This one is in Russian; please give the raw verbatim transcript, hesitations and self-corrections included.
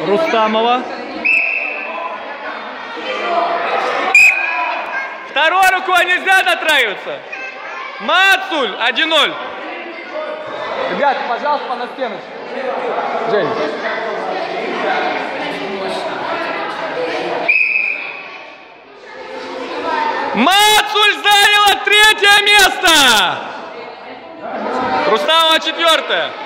Рустамова. Второй рукой нельзя дотраиваться. Мацуль, один ноль. Ребят, пожалуйста, на стеночку. Жень. Мацуль заняла третье место. Рустамова четвертое.